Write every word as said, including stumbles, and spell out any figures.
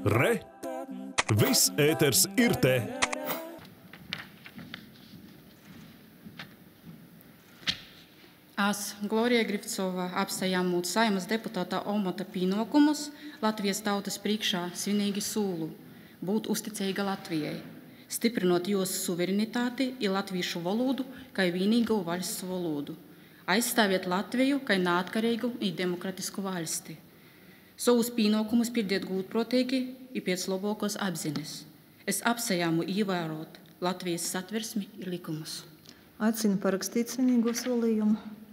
Re! Viss ēters ir te! Es, Glorija Grivcova, apstājāmot Saimas deputāta omata pienākumus Latvijas tautas priekšā svinīgi sūlu būt uzticīga Latvijai, stiprinot jūsu suverenitāti un latviešu valodu kā vienīgo valsts valodu, aizstāvēt Latviju kā neatkarīgu un demokratisku valsti. Savus pienākumus pildiet gūtprotīgi un pēc labākos apziņas. Es apstājāmu ievērot Latvijas satversmi un likumus. Aicinu parakstīt svinīgo solījumu.